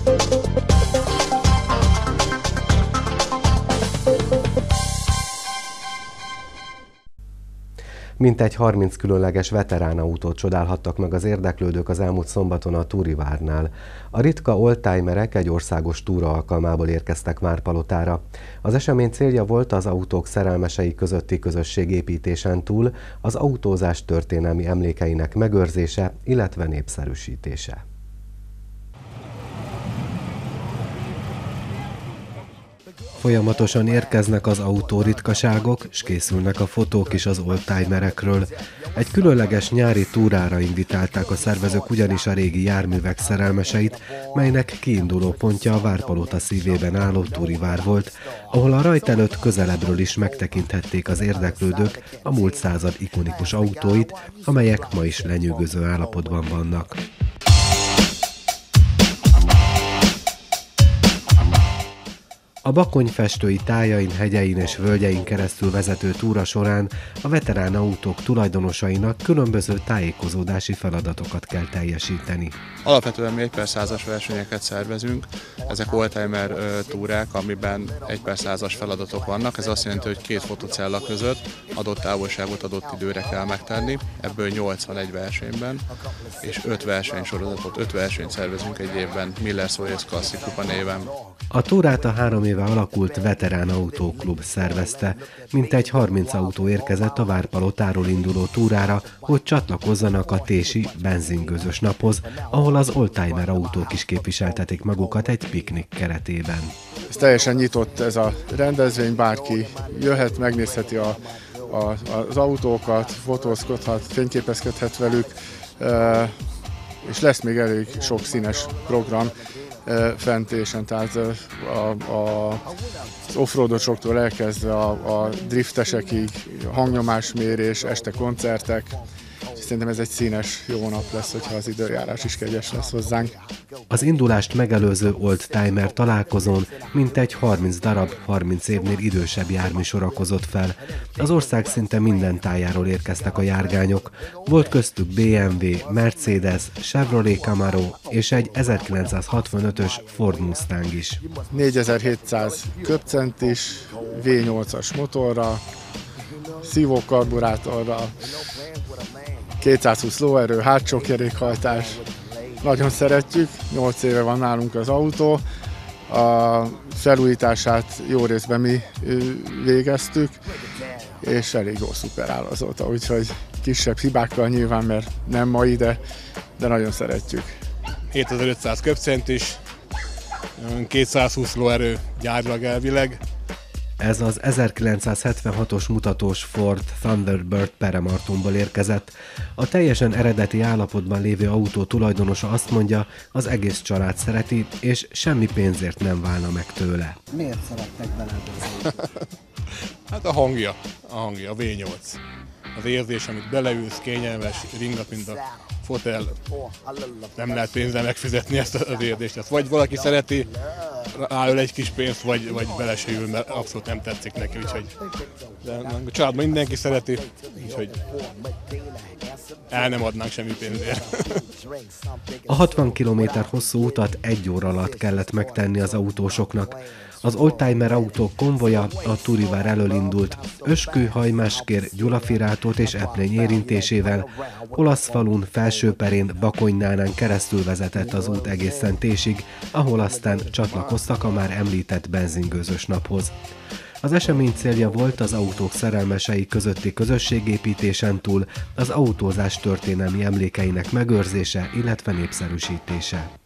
Mintegy 30 különleges veteránautót csodálhattak meg az érdeklődők az elmúlt szombaton a Túrivárnál. A ritka oldtimerek egy országos túra alkalmából érkeztek Várpalotára. Az esemény célja volt az autók szerelmesei közötti közösségépítésen túl az autózás történelmi emlékeinek megőrzése, illetve népszerűsítése. Folyamatosan érkeznek az autóritkaságok, és készülnek a fotók is az oldtimerekről. Egy különleges nyári túrára invitálták a szervezők ugyanis a régi járművek szerelmeseit, melynek kiinduló pontja a Várpalota szívében álló Túrivár volt, ahol a rajt előtt közelebbről is megtekinthették az érdeklődők a múlt század ikonikus autóit, amelyek ma is lenyűgöző állapotban vannak. A Bakony festői tájain, hegyein és völgyein keresztül vezető túra során a veterán autók tulajdonosainak különböző tájékozódási feladatokat kell teljesíteni. Alapvetően mi 1/100-as versenyeket szervezünk, ezek oldtimer túrák, amiben 1/100-as feladatok vannak. Ez azt jelenti, hogy 2 fotocella között adott távolságot adott időre kell megtenni, ebből 81 versenyben, és 5 versenysorozatot, 5 versenyt szervezünk egy évben, Miller-Szolyesz Klasszik Kupa néven. A túrát a 3 éve alakult Veterán Autóklub szervezte. Mintegy 30 autó érkezett a Várpalotáról induló túrára, hogy csatlakozzanak a tési benzingőzös naphoz, ahol az oldtimer autók is képviseltetik magukat egy piknik keretében. Ez teljesen nyitott ez a rendezvény, bárki jöhet, megnézheti az autókat, fotózkodhat, fényképezkedhet velük, és lesz még elég sok színes program fentésen, tehát az offroadosoktól elkezdve a driftesekig, hangnyomásmérés, este koncertek. Szerintem ez egy színes, jó nap lesz, hogyha az időjárás is kegyes lesz hozzánk. Az indulást megelőző oldtimer találkozón mintegy 30 darab, 30 évnél idősebb jármű sorakozott fel. Az ország szinte minden tájáról érkeztek a járgányok. Volt köztük BMW, Mercedes, Chevrolet Camaro és egy 1965-ös Ford Mustang is. 4700 köbcentis, V8-as motorra, szívókarburátorra, 220 lóerő, hátsó kerékhajtás. Nagyon szeretjük, 8 éve van nálunk az autó. A felújítását jó részben mi végeztük, és elég jó szuperál azóta, úgyhogy kisebb hibákkal nyilván, mert nem mai, de nagyon szeretjük. 7500 köbcentis, 220 lóerő gyárilag elvileg. Ez az 1976-os mutatós Ford Thunderbird Peremartonból érkezett. A teljesen eredeti állapotban lévő autó tulajdonosa azt mondja, az egész család szereti, és semmi pénzért nem válna meg tőle. Miért szerettek bele? Hát a hangja, a V8. Az érzés, amit beleülsz, kényelmes, ringat, mint a fotel. Nem lehet pénzzel megfizetni ezt az érzést. Ezt vagy valaki szereti, ráöl egy kis pénzt, vagy belesül, mert abszolút nem tetszik neki. Úgyhogy, de a családban mindenki szereti, úgyhogy el nem adnánk semmi pénzért. A 60 km hosszú utat 1 óra alatt kellett megtenni az autósoknak. Az oldtimer autók konvoja a Túrivár elől indult, Öskő, Hajmáskér, Gyulafirátót és Eprény érintésével, Olaszfalun, Felsőperén, Bakonynánán keresztül vezetett az út egészen Tésig, ahol aztán csatlakoztak a már említett benzingőzös naphoz. Az esemény célja volt az autók szerelmesei közötti közösségépítésen túl az autózás történelmi emlékeinek megőrzése, illetve népszerűsítése.